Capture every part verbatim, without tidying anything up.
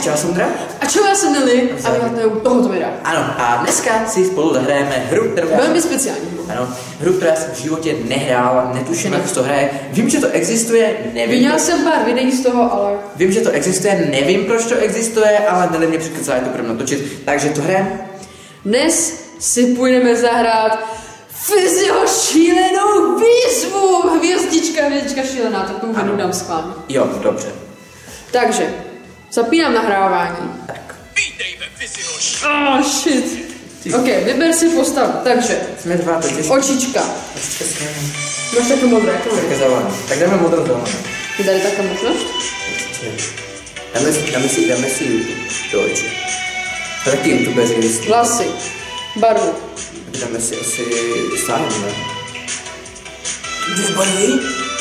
čau Sondra. A čau, já jsem Nelly a vyhlednuju tohoto videa. Ano, a dneska si spolu zahrajeme hru, kterou já Velmi jsem, speciální. Ano, hru, kterou jsem v životě nehrál, netuším, jak se to hraje. Vím, že to existuje, nevím. Viděla proč, jsem pár videí z toho, ale... Vím, že to existuje, nevím, proč to existuje, ale Nelly mě překazala, to budeme natočit. Takže to hrajeme. Dnes si půjdeme zahrát Fizzyho šílenou výzvu. Hvězdička, hvězdička šílená, tak tomu video dám schválně. Jo, dobře. Takže, zapínám nahrávání. Tak. Oh shit. Ok, vyber si postavu, takže. Jsme dva, to těžké. Očička. Očička s ním. Máš také modré, jak to Také zelené. Tak jdeme modrou zelenou. je tady taká možnost? Dáme si, dáme si, dáme si YouTube do očí. To taky youtubeři listí. Vlasy. Barvu. Dáme si asi slime, ne? Dvě barvy?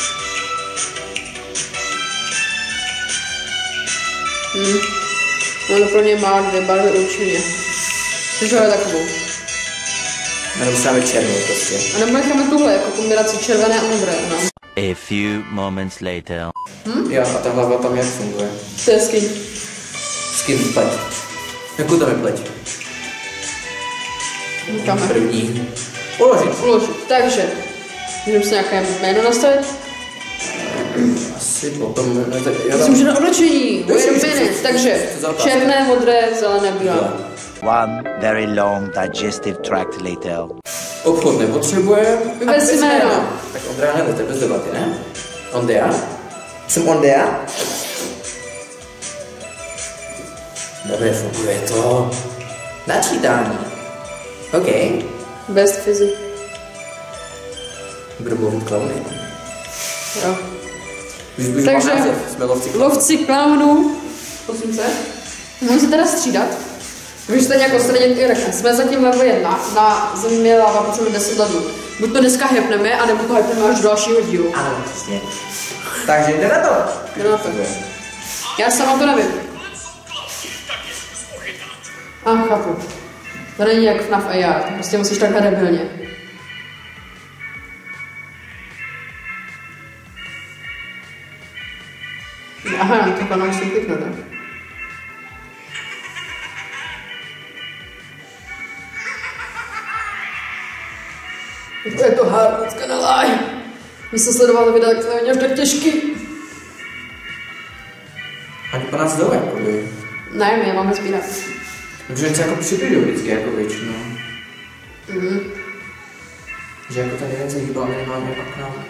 Hmm. No pro mě má dvě barvy určitě. Takže je takovou. A nebo sáme černou prostě. A nebo necháme tuhle jako kombinaci červené a modré. No. A few moments later. Hm? Jo, a ta hlava tam jak funguje? To je skin. Skin pleť. Jakou tam je pleť? Necháme. První. Uložit. Uložit. Takže, můžeme si nějaké jméno nastavit? Asi potom... Myslím, že na oblečení. Wait a minute. Takže, černé, modré, zelené, bílé. One very long digestive tract later. Obchod nepotřebuje. Vyber si jméno. Tak Ondra hned, to je bez debaty, ne? Ondea? Jsem Ondea? Dobře, funguje to. Načítání. OK. Best Fizzy. Budu mluvit klauny. Jo. Už už Takže, mám název, jsme lovci klaunů. lovci klaunů. Prosím se. Můžeme se teda střídat. Když to nějak odstranit, řekne, jsme zatím level jedna, na zemi je láva, potřebujeme deset levelů. Buď to dneska hypneme, anebo to hypneme až do dalšího dílu. Ano, přesně. Takže jde na to. Jde na to. Já sama to nevím. A chápu. To není jak F N A F A R, to prostě musíš takhle debilně. Aha, to pana musím kliknout, ne? Je to hard, it's gonna lie. Když jsem sledoval videa, tak to není až tak těžký. Ani po nás jdou, jakoby. Ne, my je máme sbírat. Protože se jako přibydu vždycky, jako většinou. Mhm. Že jako tady věc hýbala minimálně jako k nám.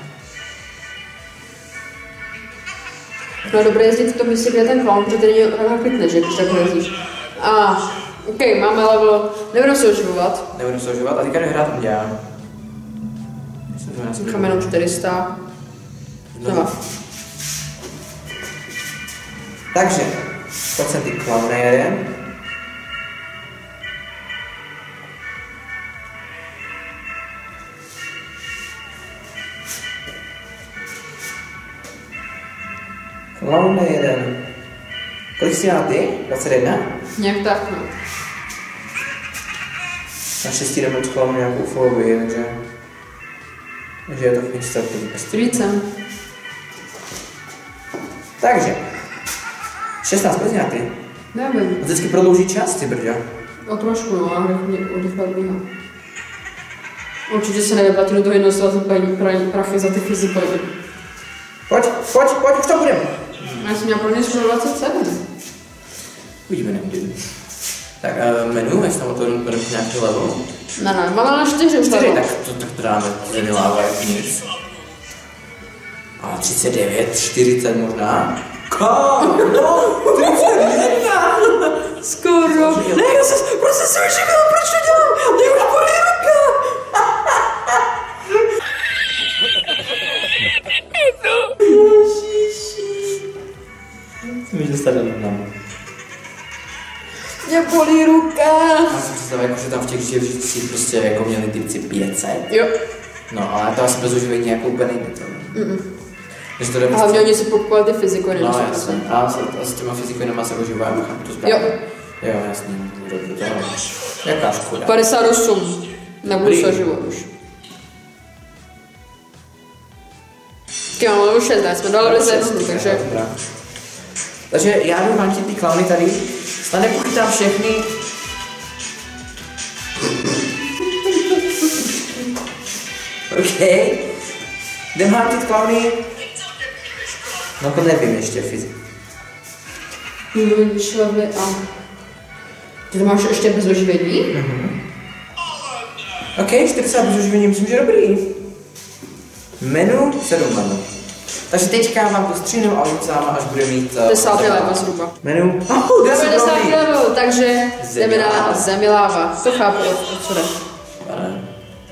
No je dobré jezdit v tom místě, kde je ten clown, protože tady takhle klikne, že když takhle jezdíš. A, ok, máme level, nebudeme se oživovat. Nebudeme se oživovat a teďka jde hrát já. Necháme jenom čtyři sta. Znova. Takže, pojď sem ty klauny jeden. Klaun jeden. Kolik jsi měla ty? dvacet jedna? Nějak tak, no. Na šestí jdeme od klaunu nějakou fobii, takže... Takže je to v startový prostě. Více. Takže. šestnáct, kolik jsi měla ty? Nevím. A vždycky prodlouží čas, ty brďo. O trošku, no, a rychle odbíhá. Určitě se nevyplatí do toho investovat prachy za ty fyziky. Pojď, pojď, pojď, už to budeme. Já jsem měla pro ně skoro dvacet sedm. Uvidíme, neuvidíme. Tak uh, menu, jestli tam o to budeme nějaký level. Ne, ne, máme na čtyři už čtyři, level. tak to, tak to dáme, zemi láva jak nic. A třicet devět, čtyřicet možná. Kam? No, třicet jedna. Skoro. Ne, já jsem, prostě jsem oživil, proč to dělám? Mě už bolí ruka. Co mi dostane nám? Mě bolí ruka. Já jsem představil, jako, že tam v těch živžicích prostě jako měli typci pět set. Jo. No, ale to asi bez uživení jako úplně nejde to. Mm-mm. Takže to jde A hlavně oni si pokupovali ty fyziku, no, jasně. A s, a s těma fyzikou se oživujeme, chápu to správně. Jo. Jo, jasně. Dobře, to je. Jaká škoda. padesát osm. Nebudu se život už. Tak máme level šest, jsme dali level za jednu, takže... Takže já jdu hantit ty klauny tady, snad nepochytám všechny. OK. Jdem hantit klauny. No to nevím ještě fyzik. Člověk a... Ty to máš ještě bez oživení? Mhm. OK, čtyřicet bez oživení, myslím, že dobrý. Menu sedm menu. Takže teďka vám to stříhnu a uděláme, až bude mít... Uh, desátý level zhruba. Menu. Oh, desátý level, takže jdeme na zemi láva. To chápu, o co jde. Ano.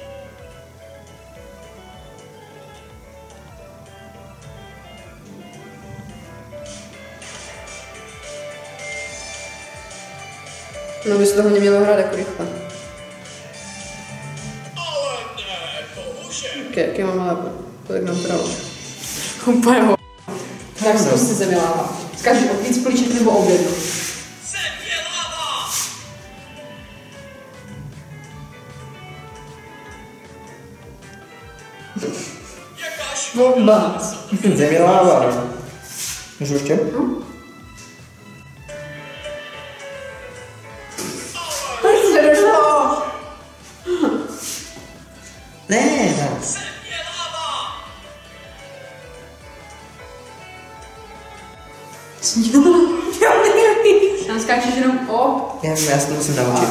No by se toho nemělo hrát jako rychle. Ok, jaký mám level? Kolik nám trvalo? Úplně ho. Tak se prostě zemi láva. Zkaži o víc políček nebo obědu. Bomba. Zemi láva. Můžu ještě? Hm? Ne, ne. Já nevím. Tam skáčeš jenom o... Já vím, já se to musím naučit.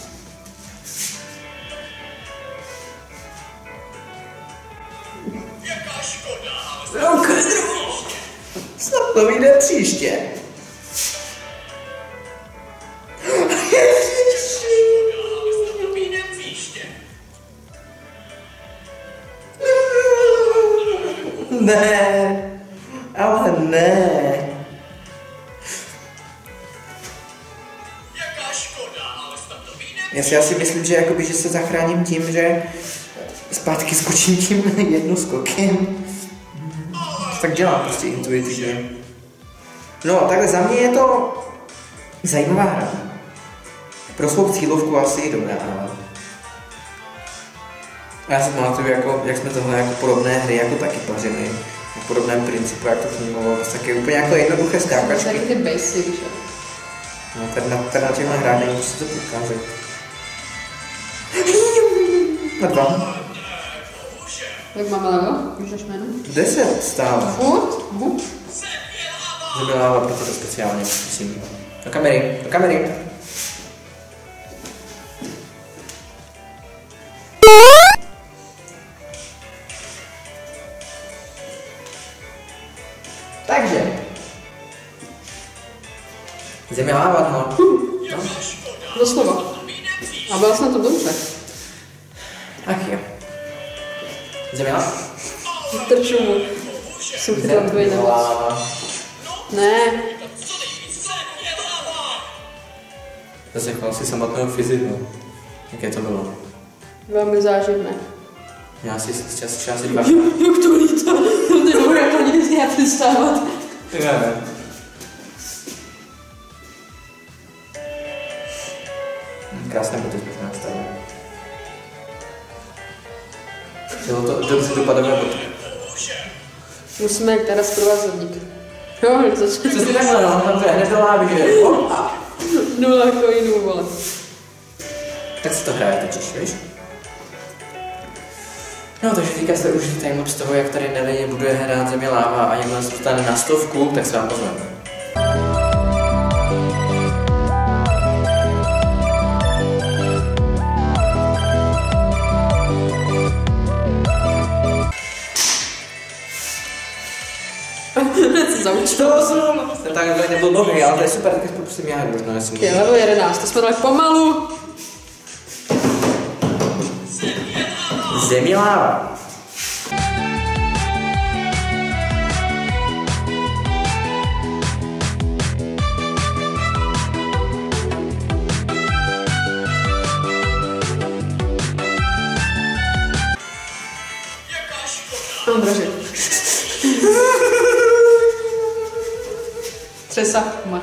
No, snad to vyjde příště. Ne, ale ne. Já si asi myslím, že, jakoby, že se zachráním tím, že zpátky skočím tím jednou skokem. Tak dělám prostě intuitivně. No, takhle za mě je to zajímavá hra. Pro svou cílovku asi dobrá, ale... Já si pamatuju, jako, jak jsme tohle jako podobné hry jako taky pařili. Na podobném principu, jak to fungovalo. To taky úplně jako jednoduché skákačky. Taky ty basic, že? No, tady na, tady na těchto hrách není co to ukázat. Na dva. Jak máme level? Můžeš jméno? Deset stále. Furt? Uh. Zemi láva, proto to speciálně musím. Do kamery, do kamery. Takže. Zemi láva, no. no. Doslova. A byla jsem na to dobře. Ach jo. Zemi láva. Trču mu. Jsem chtěla tvoji nemoc. Ne. Zasekal si samotného fyziku. Jaké to bylo? Velmi záživné. Já si čas, čas dva. Jak to lítá? To nebudu jako nic já představovat. Já ne. Krásné boty jsme nastavili. Bylo to dobře dopadové boty. Musíme jak teda zprovazovník. Jo, začne. Přesně takhle, no, tam to je hned do lávy, že Nula coinů, vole. Tak si to hraje totiž, víš? No, takže teďka jste užili timelapse z toho, jak tady Nelly buduje hrát Zemi láva a jakmile se dostane na stovku, tak se vám pozveme. Co zaučil? sto osm! Ten tak nebyl dobrý, ale to je super, tak prostě mě hru, možná jestli Je level jedenáct, to jsme dali pomalu. Zemi láva. Mám dražit. Třesa, má.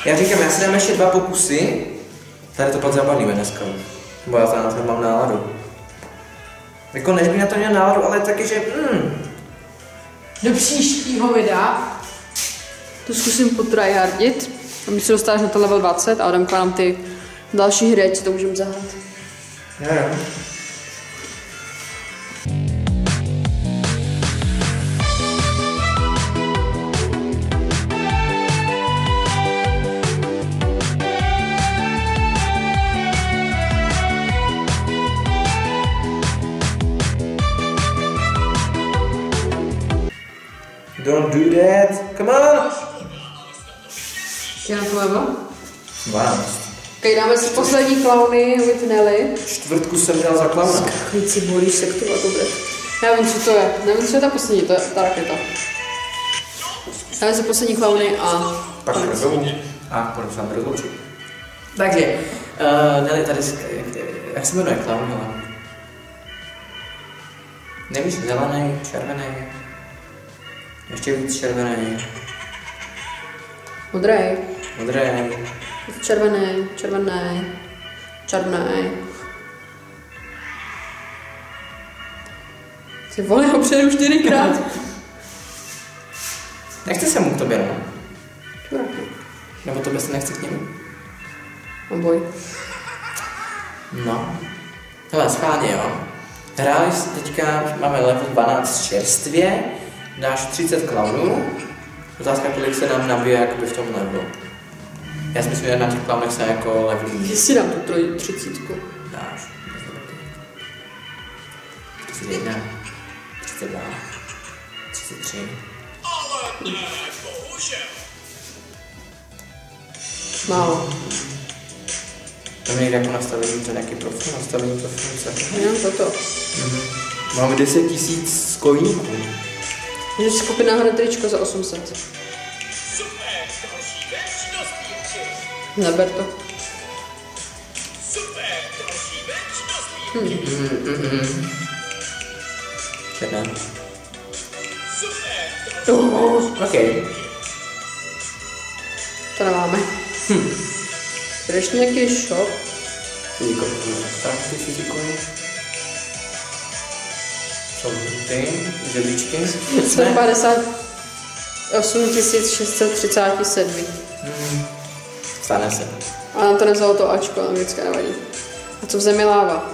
Já říkám, já si dám ještě dva pokusy. Tady to pak zabalíme dneska. Bo já to na to mám náladu. Jako než bych na to měl náladu, ale taky, že mm. Do příštího videa to zkusím potryhardit, aby se dostáváš na to level dvacet a odemkla nám ty další hry, co to můžeme zahrát. Jo, jo. Don't do that. Come on. Já na to level? dvanáct. Teď dáme si poslední klauny with Nelly. Čtvrtku jsem dal za klauna. Skakující bolí se k tomu, to bude. Já vím, co to je. Nevím, co je ta poslední, to je ta raketa. Dáme si poslední klauny a... Pak rozhovou. A potom se nám rozloučit. Takže, uh, Nelly tady, jak se jmenuje klaun, ale... Nevíš, zelený, červený. Ještě víc červený. Modrej. Modrý. Červený, červený, červený. Ty vole, ho přejdu čtyřikrát. Nechce se mu k tobě, no? Čurák. Nebo tobě se nechce k němu? Oboj. No. Hele, schválně, jo. Hráli teďka, máme level dvanáct čerstvě, dáš třicet klaunů. Otázka, kolik se nám nabije jakoby v tom levelu. Já si myslím, že na těch klaunech se jako levelí. Když si dám tu troj, třicítku. Dáš. třicet jedna, třicet dva, třicet tři. Málo. Tam někde jako nastavení, to nějaký profil, nastavení profilu, co? Jenom toto. Mhm. Máme deset tisíc koníků. Můžeš si koupit náhodou tričko za osm set. Neber to. Hmm. Mm, mm, mm. Černé. Oh, OK. to nemáme. Hm. Ještě nějaký shop. Fyziko, tak ty fyzikuji. Jsou ty žeblíčky. sto padesát osm tisíc šest set třicet sedm. Hmm. Stane se. A nám to nezvalo to Ačko, ale vždycky nevadí. A co v zemi láva?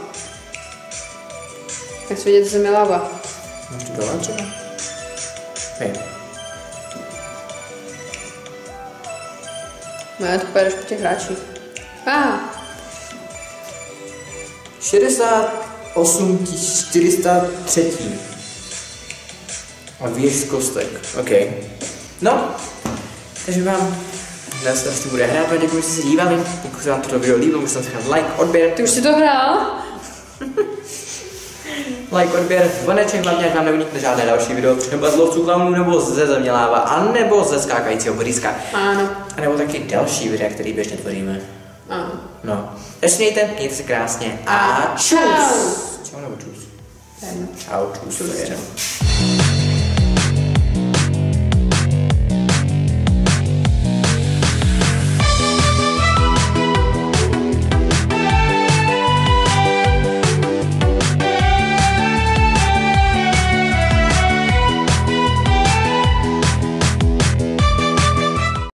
Jak jsi vidět v zemi láva? Máš to dole třeba? Hej. Ne, to pojedeš po těch hráčích. Ah. šedesát osm tisíc čtyři sta tři. A věž z kostek. OK. No, takže vám dnes se bude hrát, a děkuji, že jste se dívali. Pokud se vám toto video líbilo, můžete nechat like, odběr. Ty už si to hrál? Like, odběr, zvoneček, hlavně ať vám neunikne žádné další video, třeba z lovců klaunů, nebo ze země láva, a nebo ze skákajícího boríska. Ano. A nebo taky další videa, který běžně tvoříme. Ano. No. Takže mějte, mějte se krásně a čus. Čau nebo čus? Čau. Čau, čus. Čus.